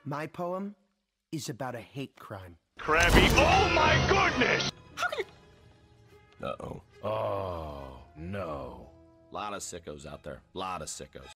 My poem is about a hate crime. Krabby, oh my goodness! Uh-oh. Oh, no. Lot of sickos out there. Lot of sickos.